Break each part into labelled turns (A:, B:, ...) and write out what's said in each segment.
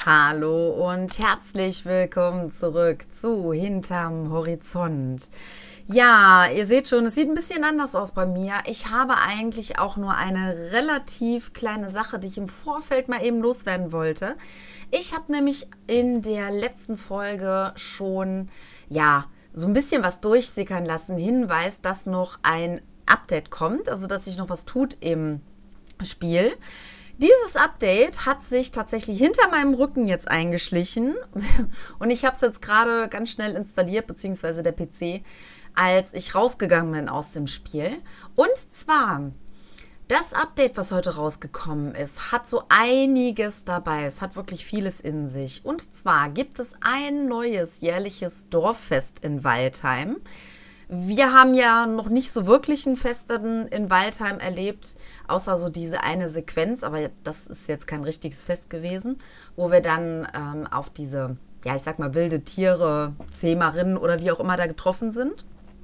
A: Hallo und herzlich willkommen zurück zu Hinterm Horizont. Ja, ihr seht schon, es sieht ein bisschen anders aus bei mir. Ich habe eigentlich auch nur eine relativ kleine Sache, die ich im Vorfeld mal eben loswerden wollte. Ich habe nämlich in der letzten Folge schon, ja, so ein bisschen was durchsickern lassen. Hinweis, dass noch ein Update kommt, also dass sich noch was tut im Spiel. Dieses Update hat sich tatsächlich hinter meinem Rücken jetzt eingeschlichen und ich habe es jetzt gerade ganz schnell installiert, beziehungsweise der PC, als ich rausgegangen bin aus dem Spiel. Und zwar, das Update, was heute rausgekommen ist, hat so einiges dabei. Es hat wirklich vieles in sich. Und zwar gibt es ein neues jährliches Dorffest in Waldheim. Wir haben ja noch nicht so wirklich ein Fest in Waldheim erlebt, außer so diese eine Sequenz, aber das ist jetzt kein richtiges Fest gewesen, wo wir dann auf diese, ja, ich sag mal, wilde Tiere, Zähmerinnen oder wie auch immer da getroffen sind.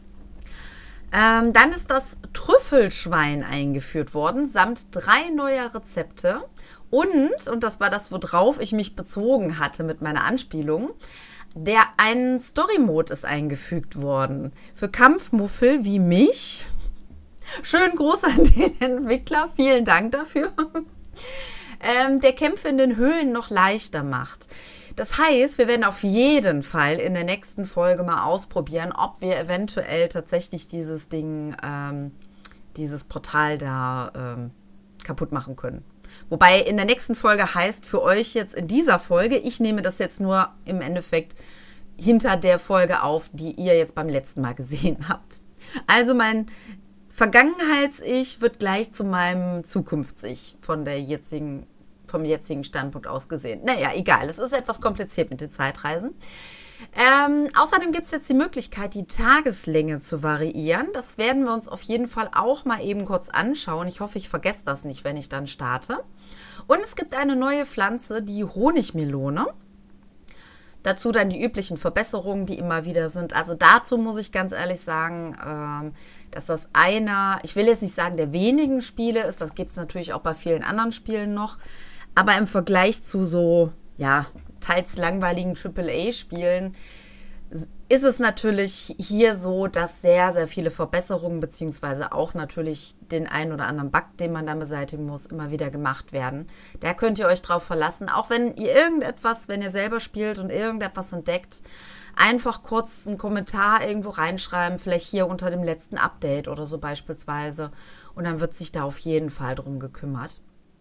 A: Dann ist das Trüffelschwein eingeführt worden, samt 3 neuer Rezepte. Und das war das, worauf ich mich bezogen hatte mit meiner Anspielung, ein Story-Mode ist eingefügt worden. Für Kampfmuffel wie mich. Schönen Gruß an den Entwickler, vielen Dank dafür. Der Kämpfe in den Höhlen noch leichter macht. Das heißt, wir werden auf jeden Fall in der nächsten Folge mal ausprobieren, ob wir eventuell tatsächlich dieses Ding, dieses Portal da kaputt machen können. Wobei in der nächsten Folge heißt für euch jetzt in dieser Folge, ich nehme das jetzt nur im Endeffekt hinter der Folge auf, die ihr jetzt beim letzten Mal gesehen habt. Also mein Vergangenheits-Ich wird gleich zu meinem Zukunfts-Ich vom jetzigen Standpunkt aus gesehen. Naja, egal, es ist etwas kompliziert mit den Zeitreisen. Außerdem gibt es jetzt die Möglichkeit, die Tageslänge zu variieren. Das werden wir uns auf jeden Fall auch mal eben kurz anschauen. Ich hoffe, ich vergesse das nicht, wenn ich dann starte. Und es gibt eine neue Pflanze, die Honigmelone. Dazu dann die üblichen Verbesserungen, die immer wieder sind. Also dazu muss ich ganz ehrlich sagen, dass das einer, ich will jetzt nicht sagen, der wenigen Spiele ist. Das gibt es natürlich auch bei vielen anderen Spielen noch. Aber im Vergleich zu so, ja, teils langweiligen AAA-Spielen ist es natürlich hier so, dass sehr, sehr viele Verbesserungen beziehungsweise auch natürlich den einen oder anderen Bug, den man dann beseitigen muss, immer wieder gemacht werden. Da könnt ihr euch drauf verlassen. Auch wenn ihr wenn ihr selber spielt und irgendetwas entdeckt, einfach kurz einen Kommentar irgendwo reinschreiben, vielleicht hier unter dem letzten Update oder so beispielsweise. Und dann wird sich da auf jeden Fall drum gekümmert.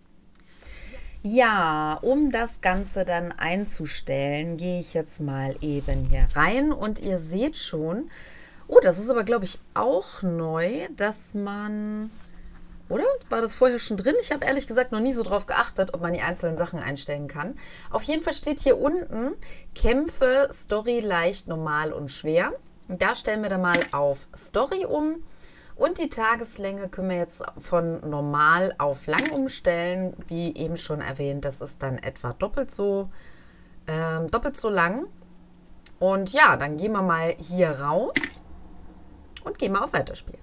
A: Ja, um das Ganze dann einzustellen, gehe ich jetzt mal eben hier rein und ihr seht schon, oh, das ist aber, glaube ich, auch neu, dass man, oder? War das vorher schon drin? Ich habe ehrlich gesagt noch nie so drauf geachtet, ob man die einzelnen Sachen einstellen kann. Auf jeden Fall steht hier unten Kämpfe, Story, leicht, normal und schwer. Und da stellen wir dann mal auf Story um. Und die Tageslänge können wir jetzt von normal auf lang umstellen. Wie eben schon erwähnt, das ist dann etwa doppelt so lang. Und ja, dann gehen wir mal hier raus und gehen mal auf Weiterspielen.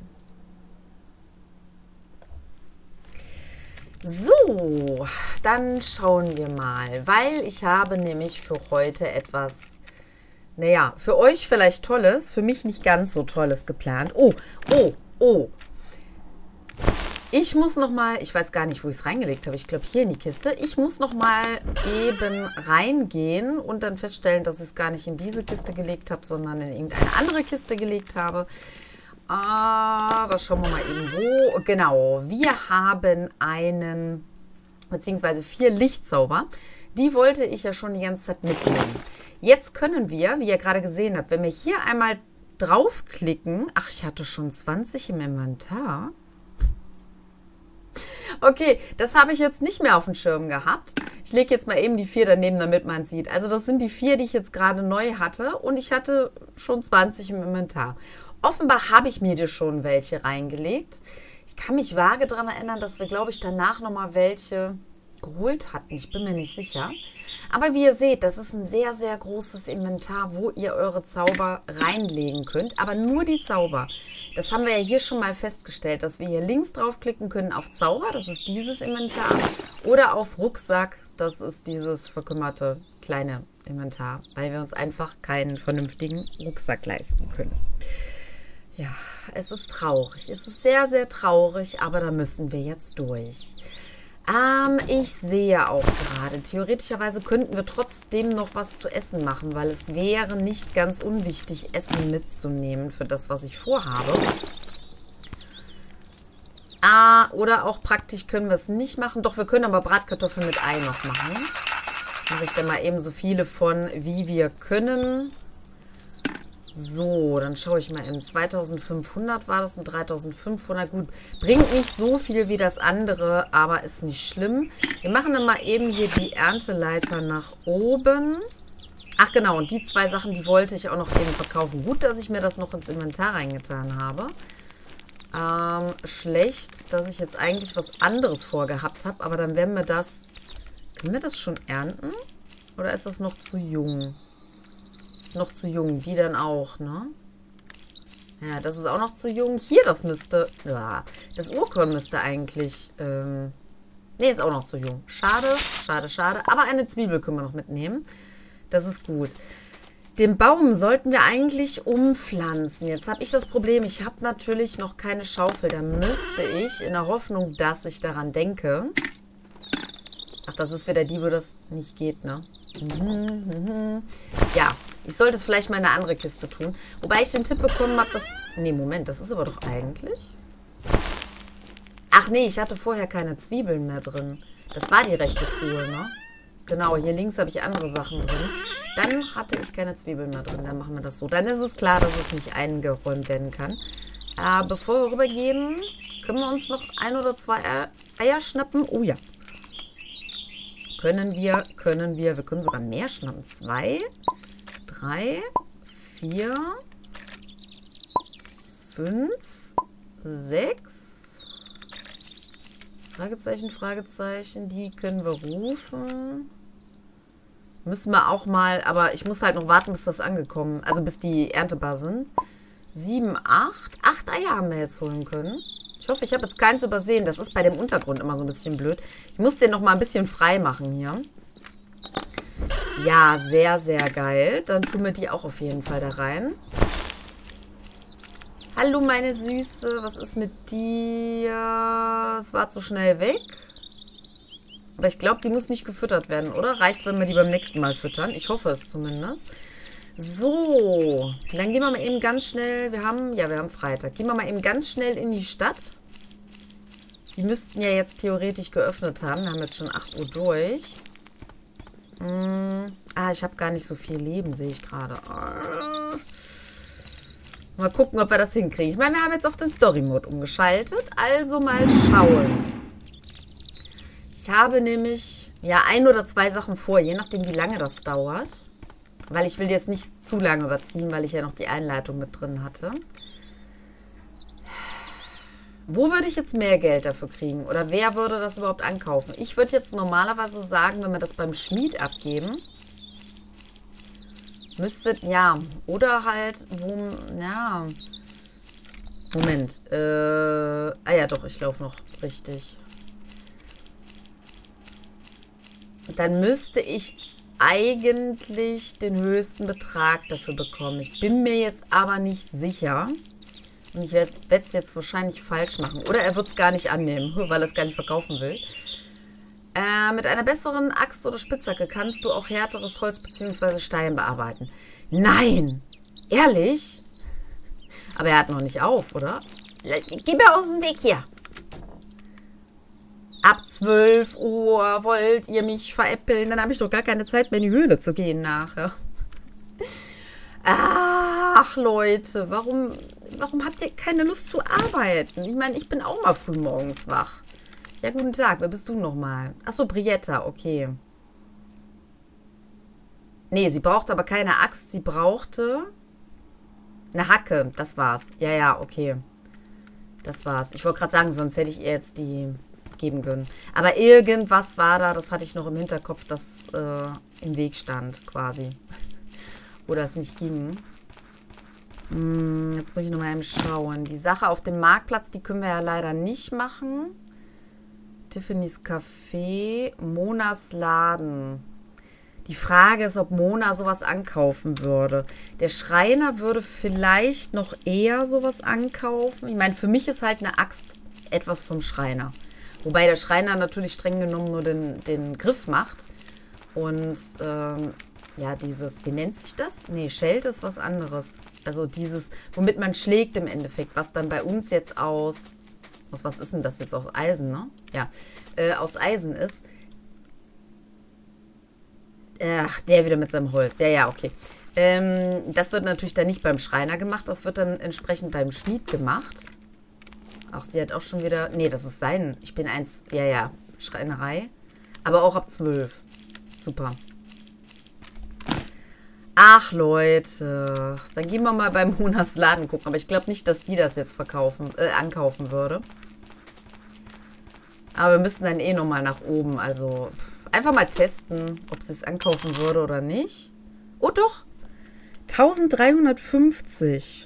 A: So, dann schauen wir mal, weil ich habe nämlich für heute etwas, naja, für euch vielleicht Tolles, für mich nicht ganz so Tolles geplant. Oh. Ich muss noch mal, ich weiß gar nicht, wo ich es reingelegt habe. Ich glaube hier in die Kiste. Ich muss noch mal eben reingehen und dann feststellen, dass ich es gar nicht in diese Kiste gelegt habe, sondern in irgendeine andere Kiste gelegt habe. Da schauen wir mal eben wo. Genau, wir haben beziehungsweise 4 Lichtzauber. Die wollte ich ja schon die ganze Zeit mitnehmen. Jetzt können wir, wie ihr gerade gesehen habt, wenn wir hier einmal draufklicken. Ach, ich hatte schon 20 im Inventar. Okay, das habe ich jetzt nicht mehr auf dem Schirm gehabt. Ich lege jetzt mal eben die 4 daneben, damit man sieht. Also das sind die 4, die ich jetzt gerade neu hatte. Und ich hatte schon 20 im Inventar. Offenbar habe ich mir schon welche reingelegt. Ich kann mich vage daran erinnern, dass wir, glaube ich, danach nochmal welche geholt hatten. Ich bin mir nicht sicher. Aber wie ihr seht, das ist ein sehr, sehr großes Inventar, wo ihr eure Zauber reinlegen könnt. Aber nur die Zauber. Das haben wir ja hier schon mal festgestellt, dass wir hier links draufklicken können auf Zauber, das ist dieses Inventar. Oder auf Rucksack, das ist dieses verkümmerte kleine Inventar, weil wir uns einfach keinen vernünftigen Rucksack leisten können. Ja, es ist traurig. Es ist sehr, sehr traurig, aber da müssen wir jetzt durch. Ich sehe auch gerade, theoretischerweise könnten wir trotzdem noch was zu essen machen, weil es wäre nicht ganz unwichtig, Essen mitzunehmen für das, was ich vorhabe. Oder auch praktisch können wir es nicht machen. Doch, wir können aber Bratkartoffeln mit Ei noch machen. Mache ich dann mal eben so viele von, wie wir können. So, dann schaue ich mal in 2500 war das und 3500. Gut, bringt nicht so viel wie das andere, aber ist nicht schlimm. Wir machen dann mal eben hier die Ernteleiter nach oben. Ach genau, und die zwei Sachen, die wollte ich auch noch eben verkaufen. Gut, dass ich mir das noch ins Inventar reingetan habe. Schlecht, dass ich jetzt eigentlich was anderes vorgehabt habe, aber dann werden wir das... Können wir das schon ernten? Oder ist das noch zu jung? Noch zu jung, die dann auch, ne? Ja, das ist auch noch zu jung. Hier, das müsste, ja, das Urkorn müsste eigentlich, ne, ist auch noch zu jung. Schade, schade, schade. Aber eine Zwiebel können wir noch mitnehmen. Das ist gut. Den Baum sollten wir eigentlich umpflanzen. Jetzt habe ich das Problem, ich habe natürlich noch keine Schaufel. Da müsste ich, in der Hoffnung, dass ich daran denke. Ach, das ist wieder die, wo das nicht geht, ne? Ja, ich sollte es vielleicht mal in eine andere Kiste tun. Wobei ich den Tipp bekommen habe, dass... Nee, Moment, das ist aber doch eigentlich... Ach nee, ich hatte vorher keine Zwiebeln mehr drin. Das war die rechte Truhe, ne? Genau, hier links habe ich andere Sachen drin. Dann hatte ich keine Zwiebeln mehr drin. Dann machen wir das so. Dann ist es klar, dass es nicht eingeräumt werden kann. Bevor wir rübergehen, können wir uns noch 1 oder 2 Eier schnappen. Oh ja. Können wir. Wir können sogar mehr schnappen. 2, 3, 4, 5, 6. Fragezeichen, Fragezeichen. Die können wir rufen. Müssen wir auch mal, aber ich muss halt noch warten, bis das angekommen, also bis die erntebar sind. 7, 8. 8 Eier haben wir jetzt holen können. Ich hoffe, ich habe jetzt keins übersehen. Das ist bei dem Untergrund immer so ein bisschen blöd. Ich muss den noch mal ein bisschen frei machen hier. Ja, sehr, sehr geil. Dann tun wir die auch auf jeden Fall da rein. Hallo, meine Süße. Was ist mit dir? Es war zu schnell weg. Aber ich glaube, die muss nicht gefüttert werden, oder? Reicht, wenn wir die beim nächsten Mal füttern. Ich hoffe es zumindest. So, dann gehen wir mal eben ganz schnell. Wir haben Freitag. Gehen wir mal eben ganz schnell in die Stadt. Die müssten ja jetzt theoretisch geöffnet haben. Wir haben jetzt schon 8 Uhr durch. Ich habe gar nicht so viel Leben, sehe ich gerade. Mal gucken, ob wir das hinkriegen. Ich meine, wir haben jetzt auf den Story-Mode umgeschaltet. Also mal schauen. Ich habe nämlich, 1 oder 2 Sachen vor, je nachdem, wie lange das dauert. Weil ich will jetzt nicht zu lange überziehen, weil ich ja noch die Einleitung mit drin hatte. Wo würde ich jetzt mehr Geld dafür kriegen? Oder wer würde das überhaupt ankaufen? Ich würde jetzt normalerweise sagen, wenn wir das beim Schmied abgeben, müsste, oder halt, Moment. Doch, ich laufe noch richtig. Dann müsste ich eigentlich den höchsten Betrag dafür bekommen. Ich bin mir jetzt aber nicht sicher. Und ich werde es jetzt wahrscheinlich falsch machen. Oder er wird es gar nicht annehmen, weil er es gar nicht verkaufen will. Mit einer besseren Axt oder Spitzhacke kannst du auch härteres Holz bzw. Stein bearbeiten. Nein! Ehrlich? Aber er hat noch nicht auf, oder? Geh mir aus dem Weg hier! Ab 12 Uhr wollt ihr mich veräppeln? Dann habe ich doch gar keine Zeit mehr in die Höhle zu gehen nachher. Ach, Leute, warum habt ihr keine Lust zu arbeiten? Ich meine, ich bin auch mal früh morgens wach. Ja, guten Tag, wer bist du nochmal? Achso, Brietta, okay. Nee, sie brauchte aber keine Axt, sie brauchte eine Hacke, das war's. Ja, okay. Das war's. Ich wollte gerade sagen, sonst hätte ich ihr jetzt die abgeben können. Aber irgendwas war da, das hatte ich noch im Hinterkopf, das im Weg stand quasi. Oder es nicht ging. Jetzt muss ich nochmal eben schauen. Die Sache auf dem Marktplatz, die können wir ja leider nicht machen. Tiffany's Café, Monas Laden. Die Frage ist, ob Mona sowas ankaufen würde. Der Schreiner würde vielleicht noch eher sowas ankaufen. Ich meine, für mich ist halt eine Axt etwas vom Schreiner. Wobei der Schreiner natürlich streng genommen nur den Griff macht. Und ja, dieses, wie nennt sich das? Nee, Schelte ist was anderes. Also dieses, womit man schlägt im Endeffekt, was dann bei uns jetzt aus was ist denn das jetzt, aus Eisen, ne? Ja, aus Eisen ist. Ach, der wieder mit seinem Holz. Ja, ja, okay. Das wird natürlich dann nicht beim Schreiner gemacht, das wird dann entsprechend beim Schmied gemacht. Ach, sie hat auch schon wieder... Nee, das ist sein. Ich bin eins... Ja, ja, Schreinerei. Aber auch ab 12. Super. Ach, Leute. Dann gehen wir mal beim Monas Laden gucken. Aber ich glaube nicht, dass die das jetzt ankaufen würde. Aber wir müssen dann eh nochmal nach oben. Also einfach mal testen, ob sie es ankaufen würde oder nicht. Oh, doch. 1350.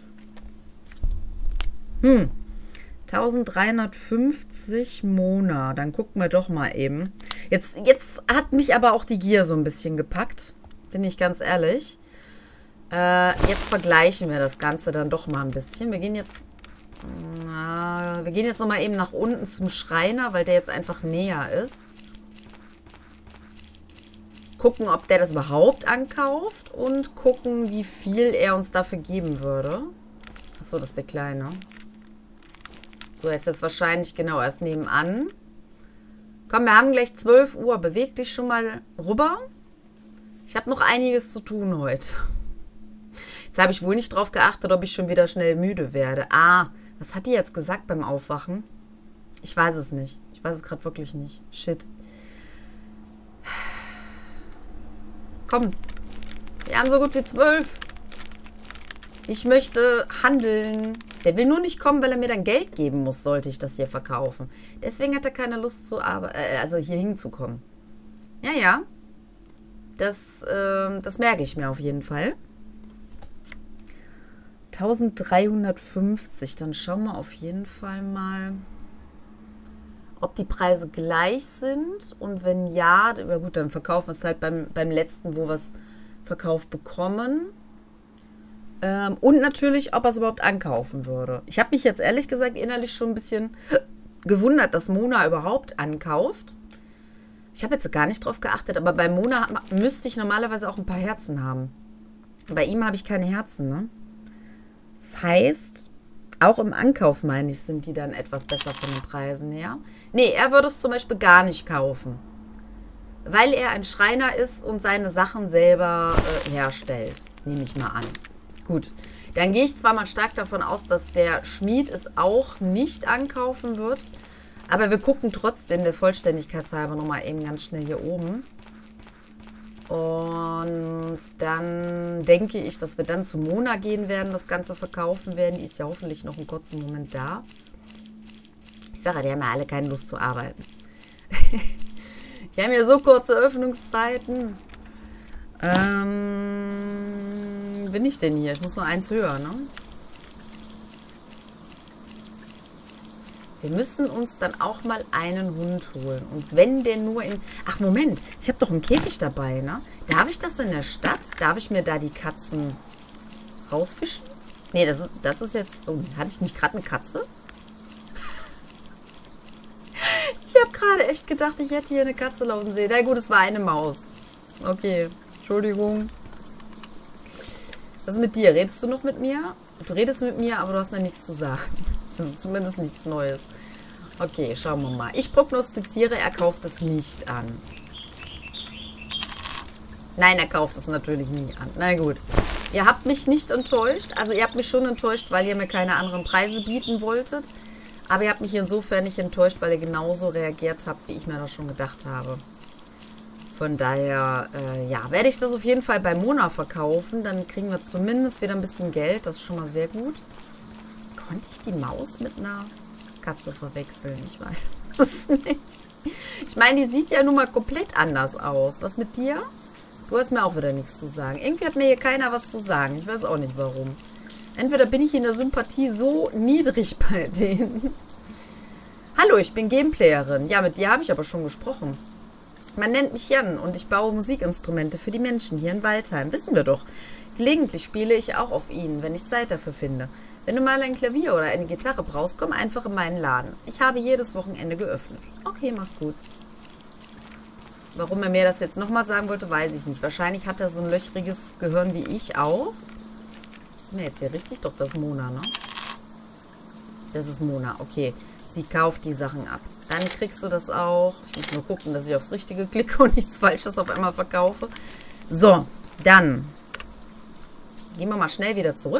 A: 1350 Mona. Dann gucken wir doch mal eben. Jetzt hat mich aber auch die Gier so ein bisschen gepackt. Bin ich ganz ehrlich. Jetzt vergleichen wir das Ganze dann doch mal ein bisschen. Wir gehen jetzt noch mal eben nach unten zum Schreiner, weil der jetzt einfach näher ist. Gucken, ob der das überhaupt ankauft und gucken, wie viel er uns dafür geben würde. Achso, das ist der Kleine. So, er ist jetzt wahrscheinlich, genau, erst nebenan. Komm, wir haben gleich 12 Uhr. Beweg dich schon mal rüber. Ich habe noch einiges zu tun heute. Jetzt habe ich wohl nicht drauf geachtet, ob ich schon wieder schnell müde werde. Ah, was hat die jetzt gesagt beim Aufwachen? Ich weiß es nicht. Ich weiß es gerade wirklich nicht. Shit. Komm. Wir haben so gut wie 12. Ich möchte handeln. Der will nur nicht kommen, weil er mir dann Geld geben muss, sollte ich das hier verkaufen. Deswegen hat er keine Lust zu arbeiten, also hier hinzukommen. Ja, ja. Das merke ich mir auf jeden Fall. 1350. Dann schauen wir auf jeden Fall mal, ob die Preise gleich sind. Und wenn ja, na gut, dann verkaufen wir es halt beim letzten, wo wir es verkauft bekommen. Und natürlich, ob er es überhaupt ankaufen würde. Ich habe mich jetzt ehrlich gesagt innerlich schon ein bisschen gewundert, dass Mona überhaupt ankauft. Ich habe jetzt gar nicht drauf geachtet, aber bei Mona müsste ich normalerweise auch ein paar Herzen haben. Bei ihm habe ich keine Herzen, ne? Das heißt, auch im Ankauf, meine ich, sind die dann etwas besser von den Preisen her. Nee, er würde es zum Beispiel gar nicht kaufen. Weil er ein Schreiner ist und seine Sachen selber herstellt. Nehme ich mal an. Gut, dann gehe ich zwar mal stark davon aus, dass der Schmied es auch nicht ankaufen wird. Aber wir gucken trotzdem der Vollständigkeit halber nochmal eben ganz schnell hier oben. Und dann denke ich, dass wir dann zu Mona gehen werden, das Ganze verkaufen werden. Die ist ja hoffentlich noch einen kurzen Moment da. Ich sage, die haben ja alle keine Lust zu arbeiten. Die haben ja so kurze Öffnungszeiten. Bin ich denn hier? Ich muss nur eins höher, ne? Wir müssen uns dann auch mal einen Hund holen. Und wenn der nur in... Ach, Moment. Ich habe doch einen Käfig dabei, ne? Darf ich das in der Stadt? Darf ich mir da die Katzen rausfischen? Nee, das ist jetzt... Oh, hatte ich nicht gerade eine Katze? Ich habe gerade echt gedacht, ich hätte hier eine Katze laufen sehen. Na gut, es war eine Maus. Okay, Entschuldigung. Was ist mit dir? Redest du noch mit mir? Du redest mit mir, aber du hast mir nichts zu sagen. Also zumindest nichts Neues. Okay, schauen wir mal. Ich prognostiziere, er kauft es nicht an. Nein, er kauft es natürlich nie an. Na gut. Ihr habt mich nicht enttäuscht. Also ihr habt mich schon enttäuscht, weil ihr mir keine anderen Preise bieten wolltet. Aber ihr habt mich insofern nicht enttäuscht, weil ihr genauso reagiert habt, wie ich mir das schon gedacht habe. Von daher, ja, werde ich das auf jeden Fall bei Mona verkaufen. Dann kriegen wir zumindest wieder ein bisschen Geld. Das ist schon mal sehr gut. Konnte ich die Maus mit einer Katze verwechseln? Ich weiß. es nicht. Ich meine, die sieht ja nun mal komplett anders aus. Was mit dir? Du hast mir auch wieder nichts zu sagen. Irgendwie hat mir hier keiner was zu sagen. Ich weiß auch nicht, warum. Entweder bin ich in der Sympathie so niedrig bei denen. Hallo, ich bin Gameplayerin. Ja, mit dir habe ich aber schon gesprochen. Man nennt mich Jan und ich baue Musikinstrumente für die Menschen hier in Waldheim. Wissen wir doch. Gelegentlich spiele ich auch auf ihnen, wenn ich Zeit dafür finde. Wenn du mal ein Klavier oder eine Gitarre brauchst, komm einfach in meinen Laden. Ich habe jedes Wochenende geöffnet. Okay, mach's gut. Warum er mir das jetzt nochmal sagen wollte, weiß ich nicht. Wahrscheinlich hat er so ein löchriges Gehirn wie ich auch. Ist mir jetzt hier richtig? Doch, das ist Mona, ne? Das ist Mona, okay. Sie kauft die Sachen ab. Dann kriegst du das auch. Ich muss nur gucken, dass ich aufs Richtige klicke und nichts Falsches auf einmal verkaufe. So, dann gehen wir mal schnell wieder zurück.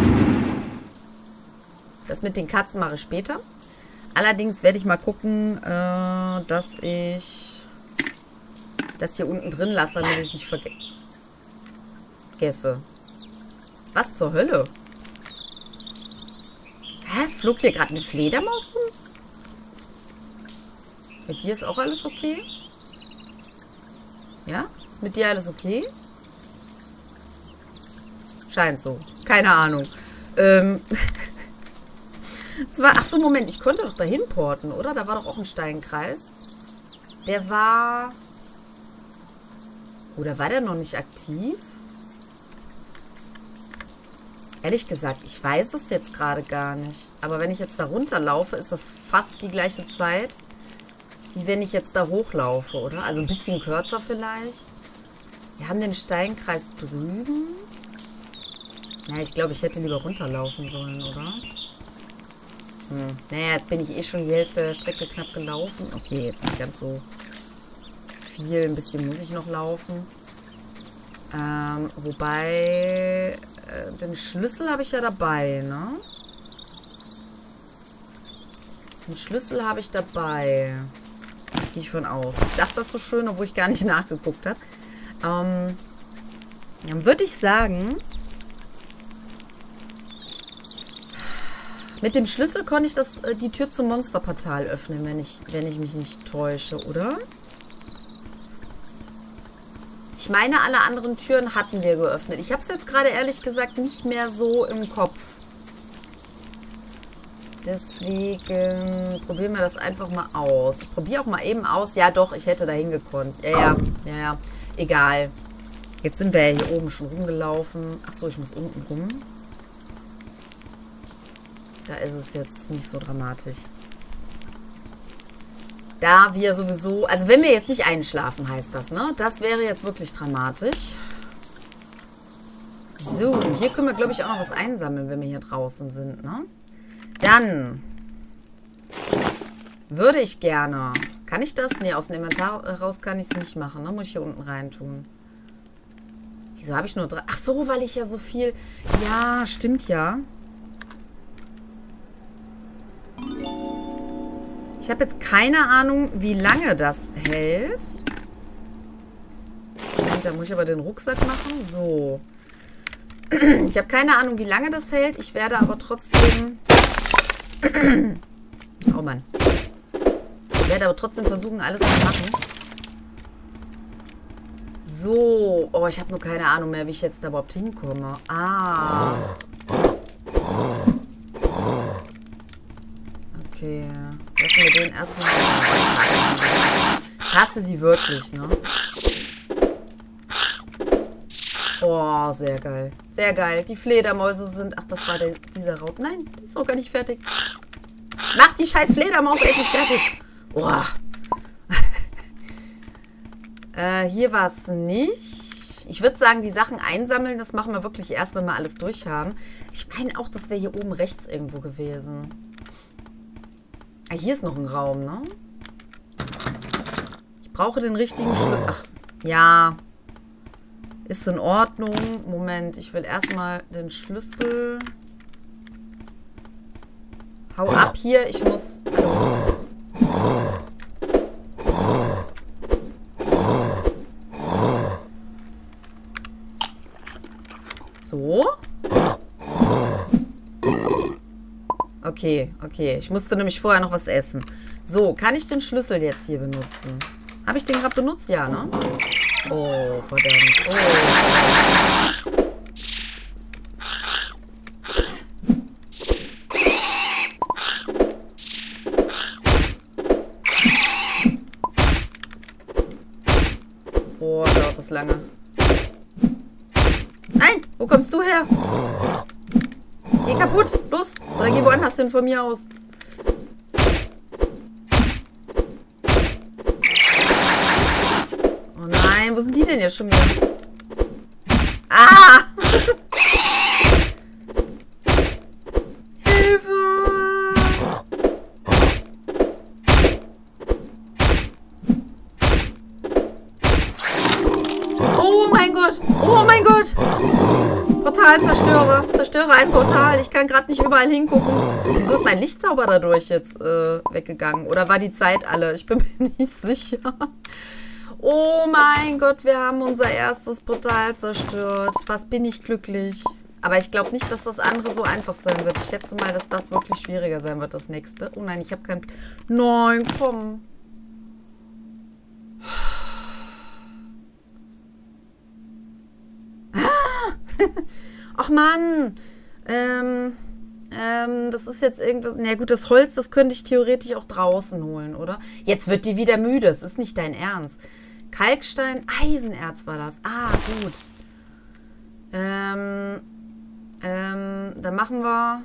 A: Das mit den Katzen mache ich später. Allerdings werde ich mal gucken, dass ich das hier unten drin lasse, damit ich es nicht vergesse. Was zur Hölle? Hä? Flog hier gerade eine Fledermaus rum? Mit dir ist auch alles okay? Ja? Ist mit dir alles okay? Scheint so. Keine Ahnung. Ach so, Moment. Ich konnte doch dahin porten, oder? Da war doch auch ein Steinkreis. Der war... Oder war der noch nicht aktiv? Ehrlich gesagt, ich weiß es jetzt gerade gar nicht. Aber wenn ich jetzt da runterlaufe, ist das fast die gleiche Zeit, wie wenn ich jetzt da hochlaufe, oder? Also ein bisschen kürzer vielleicht. Wir haben den Steinkreis drüben. Na, ich glaube, ich hätte lieber runterlaufen sollen, oder? Naja, jetzt bin ich eh schon die Hälfte der Strecke knapp gelaufen. Okay, jetzt nicht ganz so viel. Ein bisschen muss ich noch laufen. Wobei, den Schlüssel habe ich ja dabei, ne? Den Schlüssel habe ich dabei. Gehe ich von aus. Ich sage das so schön, obwohl ich gar nicht nachgeguckt habe. Dann würde ich sagen, mit dem Schlüssel konnte ich die Tür zum Monsterportal öffnen, wenn ich mich nicht täusche, oder? Ich meine, alle anderen Türen hatten wir geöffnet. Ich habe es jetzt gerade ehrlich gesagt nicht mehr so im Kopf. Deswegen probieren wir das einfach mal aus. Ich probiere auch mal eben aus. Ja, doch, ich hätte da hingekonnt. Ja. Egal. Jetzt sind wir ja hier oben schon rumgelaufen. Achso, ich muss unten rum. Da ist es jetzt nicht so dramatisch. Da wir sowieso... Also wenn wir jetzt nicht einschlafen, heißt das, ne? Das wäre jetzt wirklich dramatisch. So, hier können wir, glaube ich, auch noch was einsammeln, wenn wir hier draußen sind, ne? Dann würde ich gerne... Kann ich das? Ne, aus dem Inventar raus kann ich es nicht machen, ne? Muss ich hier unten rein tun. Wieso habe ich nur 3? Ach so, weil ich ja so viel... Ja, stimmt ja. Ich habe jetzt keine Ahnung, wie lange das hält. Da muss ich aber den Rucksack machen. So. Ich habe keine Ahnung, wie lange das hält. Ich werde aber trotzdem... Oh Mann. Ich werde aber trotzdem versuchen, alles zu machen. So. Oh, ich habe nur keine Ahnung mehr, wie ich jetzt da überhaupt hinkomme. Ah. Okay. Lassen wir den erstmal... Ich hasse sie wirklich, ne? Oh, sehr geil. Sehr geil. Die Fledermäuse sind... Ach, das war dieser Raub. Nein, die ist auch gar nicht fertig. Mach die scheiß Fledermaus endlich fertig. Boah. Hier war es nicht. Ich würde sagen, die Sachen einsammeln, das machen wir wirklich erst, wenn wir alles durch haben. Ich meine auch, das wäre hier oben rechts irgendwo gewesen. Ah, hier ist noch ein Raum, ne? Ich brauche den richtigen Schlüssel. Ach, ja. Ist in Ordnung. Moment, ich will erstmal den Schlüssel. Hau ab hier, ich muss... Hallo. So. Okay. Ich musste nämlich vorher noch was essen. So, kann ich den Schlüssel jetzt hier benutzen? Habe ich den gerade benutzt? Ja, ne? Oh, verdammt. Oh. Oh, dauert das lange. Nein, wo kommst du her? Geh kaputt, los. Oder geh woanders hin von mir aus. Oh nein, wo sind die denn jetzt schon wieder? Ah! Hilfe! Oh mein Gott! Oh mein Gott! Portalzerstörer. Zerstöre ein Portal. Ich kann gerade nicht überall hingucken. Wieso ist mein Lichtzauber dadurch jetzt weggegangen? Oder war die Zeit alle? Ich bin mir nicht sicher. Oh mein Gott, wir haben unser erstes Portal zerstört. Was bin ich glücklich. Aber ich glaube nicht, dass das andere so einfach sein wird. Ich schätze mal, dass das wirklich schwieriger sein wird, das nächste. Oh nein, ich habe kein... Nein, komm. Ach Mann, das ist jetzt irgendwas, na gut, das Holz, das könnte ich theoretisch auch draußen holen, oder? Jetzt wird die wieder müde, es ist nicht dein Ernst. Kalkstein, Eisenerz war das, ah, gut. Dann machen wir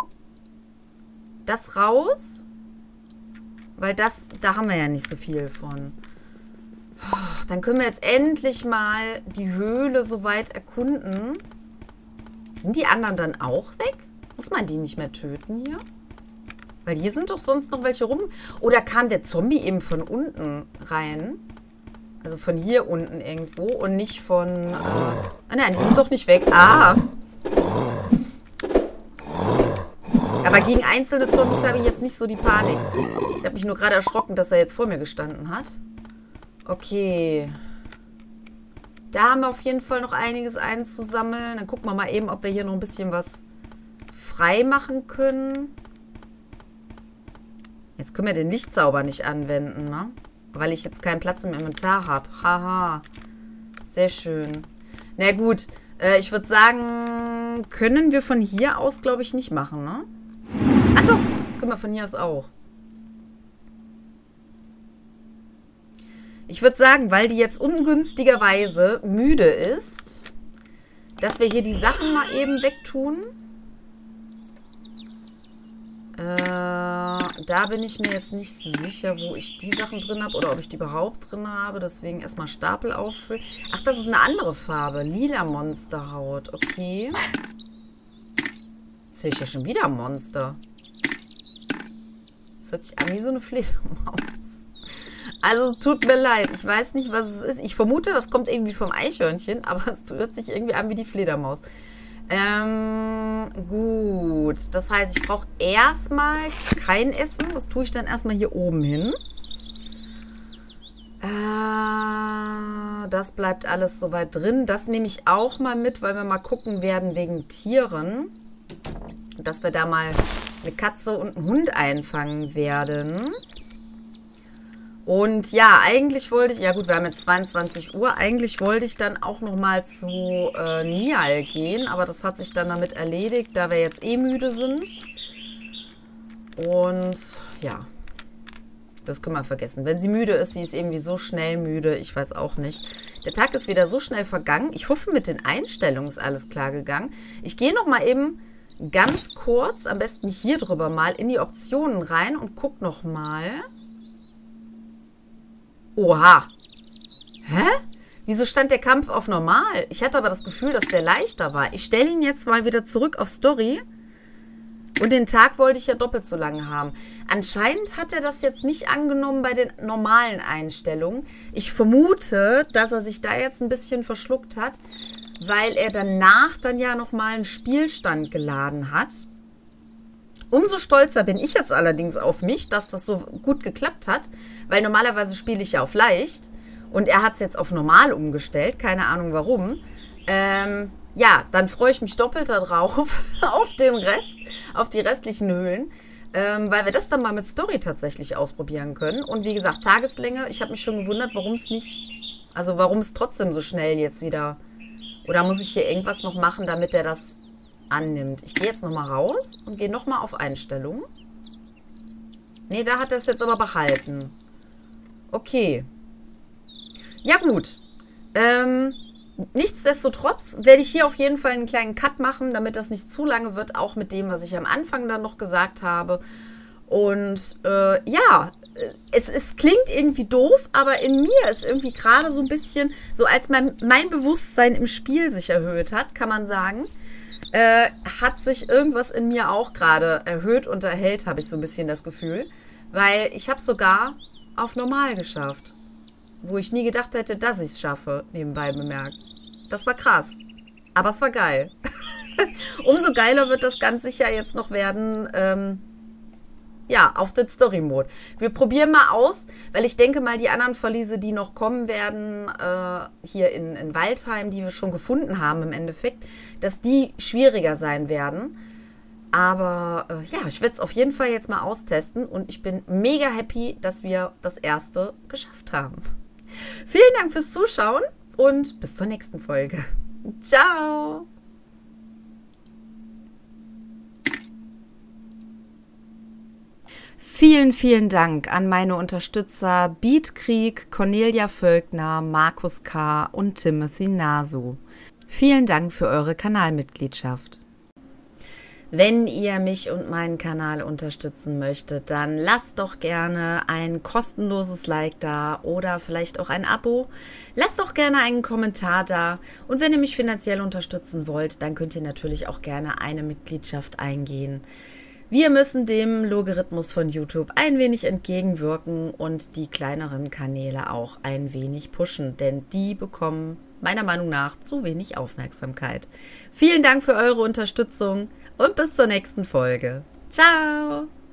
A: das raus, weil das, da haben wir ja nicht so viel von. Dann können wir jetzt endlich mal die Höhle soweit erkunden. Sind die anderen dann auch weg? Muss man die nicht mehr töten hier? Weil hier sind doch sonst noch welche rum. Oder kam der Zombie eben von unten rein? Also von hier unten irgendwo und nicht von... nein, die sind doch nicht weg. Ah! Aber gegen einzelne Zombies habe ich jetzt nicht so die Panik. Ich habe mich nur gerade erschrocken, dass er jetzt vor mir gestanden hat. Okay. Da haben wir auf jeden Fall noch einiges einzusammeln. Dann gucken wir mal eben, ob wir hier noch ein bisschen was frei machen können. Jetzt können wir den Lichtzauber nicht anwenden, ne? Weil ich jetzt keinen Platz im Inventar habe. Haha. Sehr schön. Na gut, ich würde sagen, können wir von hier aus, glaube ich, nicht machen, ne? Ach doch, das können wir von hier aus auch. Ich würde sagen, weil die jetzt ungünstigerweise müde ist, dass wir hier die Sachen mal eben wegtun. Da bin ich mir jetzt nicht sicher, wo ich die Sachen drin habe oder ob ich die überhaupt drin habe. Deswegen erstmal Stapel auffüllen. Ach, das ist eine andere Farbe. Lila Monsterhaut. Okay. Jetzt sehe ich ja schon wieder ein Monster. Das hört sich an wie so eine Fledermaus. Also es tut mir leid. Ich weiß nicht, was es ist. Ich vermute, das kommt irgendwie vom Eichhörnchen, aber es hört sich irgendwie an wie die Fledermaus. Gut. Das heißt, ich brauche erstmal kein Essen. Das tue ich dann erstmal hier oben hin. Das bleibt alles soweit drin. Das nehme ich auch mal mit, weil wir mal gucken werden wegen Tieren. Dass wir da mal eine Katze und einen Hund einfangen werden. Und ja, eigentlich wollte ich, ja gut, wir haben jetzt 22 Uhr, eigentlich wollte ich dann auch nochmal zu Nial gehen, aber das hat sich dann damit erledigt, da wir jetzt eh müde sind. Und ja, das können wir vergessen. Wenn sie müde ist, sie ist irgendwie so schnell müde, ich weiß auch nicht. Der Tag ist wieder so schnell vergangen. Ich hoffe, mit den Einstellungen ist alles klar gegangen. Ich gehe nochmal eben ganz kurz, am besten hier drüber mal, in die Optionen rein und gucke nochmal. Oha. Hä? Wieso stand der Kampf auf normal? Ich hatte aber das Gefühl, dass der leichter war. Ich stelle ihn jetzt mal wieder zurück auf Story. Und den Tag wollte ich ja doppelt so lange haben. Anscheinend hat er das jetzt nicht angenommen bei den normalen Einstellungen. Ich vermute, dass er sich da jetzt ein bisschen verschluckt hat, weil er danach dann ja nochmal einen Spielstand geladen hat. Umso stolzer bin ich jetzt allerdings auf mich, dass das so gut geklappt hat, weil normalerweise spiele ich ja auf leicht und er hat es jetzt auf normal umgestellt, keine Ahnung warum. Ja, dann freue ich mich doppelt darauf, auf den Rest, auf die restlichen Höhlen. weil wir das dann mal mit Story tatsächlich ausprobieren können. Und wie gesagt, Tageslänge, ich habe mich schon gewundert, warum es trotzdem so schnell jetzt wieder, oder muss ich hier irgendwas noch machen, damit der das annimmt. Ich gehe jetzt nochmal raus und gehe nochmal auf Einstellungen. Nee, da hat er es jetzt aber behalten. Okay. Ja gut. Nichtsdestotrotz werde ich hier auf jeden Fall einen kleinen Cut machen, damit das nicht zu lange wird, auch mit dem, was ich am Anfang dann noch gesagt habe. Und ja, es klingt irgendwie doof, aber in mir ist irgendwie gerade so ein bisschen, so als mein Bewusstsein im Spiel sich erhöht hat, kann man sagen, hat sich irgendwas in mir auch gerade erhöht und erhellt, habe ich so ein bisschen das Gefühl. Weil ich habe sogar auf normal geschafft. Wo ich nie gedacht hätte, dass ich es schaffe, nebenbei bemerkt. Das war krass. Aber es war geil. Umso geiler wird das ganz sicher jetzt noch werden, ja, auf den Story-Mode. Wir probieren mal aus, weil ich denke mal, die anderen Verliese, die noch kommen werden, hier in Waldheim, die wir schon gefunden haben im Endeffekt, dass die schwieriger sein werden. Aber ja, ich werde es auf jeden Fall jetzt mal austesten und ich bin mega happy, dass wir das erste geschafft haben. Vielen Dank fürs Zuschauen und bis zur nächsten Folge. Ciao! Vielen, vielen Dank an meine Unterstützer Beatkrieg, Cornelia Völkner, Markus K. und Timothy Nasu. Vielen Dank für eure Kanalmitgliedschaft. Wenn ihr mich und meinen Kanal unterstützen möchtet, dann lasst doch gerne ein kostenloses Like da oder vielleicht auch ein Abo. Lasst doch gerne einen Kommentar da. Und wenn ihr mich finanziell unterstützen wollt, dann könnt ihr natürlich auch gerne eine Mitgliedschaft eingehen. Wir müssen dem Logarithmus von YouTube ein wenig entgegenwirken und die kleineren Kanäle auch ein wenig pushen, denn die bekommen meiner Meinung nach zu wenig Aufmerksamkeit. Vielen Dank für eure Unterstützung und bis zur nächsten Folge. Ciao!